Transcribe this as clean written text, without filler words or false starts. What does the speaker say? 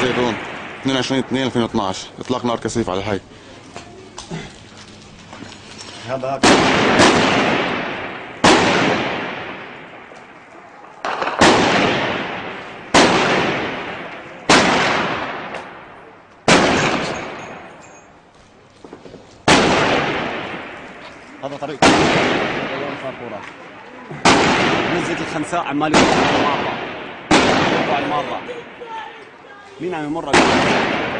الزيتون 22/2/2012 اطلاق نار كثيف على الحي. هذا طريق الفاتورة. نزلت الخنساء عمال يطلع المارة. مين عم يمر؟